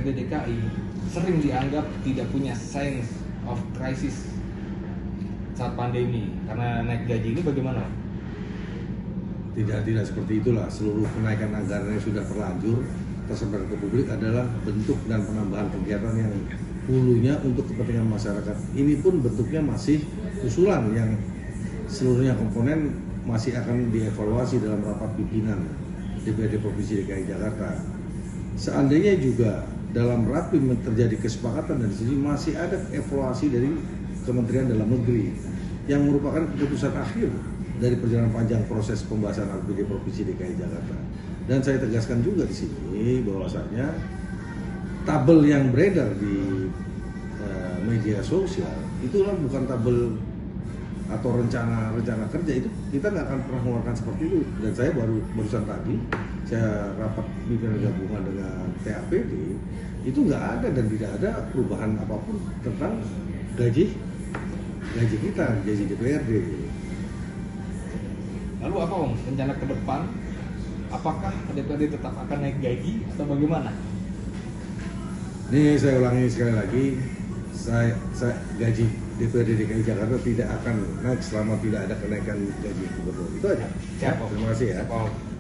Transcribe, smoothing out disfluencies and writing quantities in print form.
DPRD DKI sering dianggap tidak punya sense of crisis saat pandemi karena naik gaji ini bagaimana? Tidak seperti itulah. Seluruh kenaikan anggaran yang sudah terlanjur tersebar ke publik adalah bentuk dan penambahan kegiatan yang hulunya untuk kepentingan masyarakat. Ini pun bentuknya masih usulan yang seluruhnya komponen masih akan dievaluasi dalam rapat pimpinan DPRD Provinsi DKI Jakarta. Seandainya juga dalam rapim terjadi kesepakatan dan sini masih ada evaluasi dari Kementerian Dalam Negeri yang merupakan keputusan akhir dari perjalanan panjang proses pembahasan APBD Provinsi DKI Jakarta. Dan saya tegaskan juga di sini bahwasanya tabel yang beredar di media sosial itulah bukan tabel atau rencana kerja. Itu kita nggak akan pernah mengeluarkan seperti itu. Dan saya barusan tadi saya rapat pimpinan gabungan dengan TAPD, itu nggak ada dan tidak ada perubahan apapun tentang gaji kita, gaji DPRD. Lalu apa Om rencana ke depan? Apakah DPRD tetap akan naik gaji atau bagaimana? Ini saya ulangi sekali lagi, saya gaji DPRD DKI Jakarta tidak akan naik selama tidak ada kenaikan gaji gubernur. Itu aja. Siap, Om. Terima kasih ya. Siap, Om.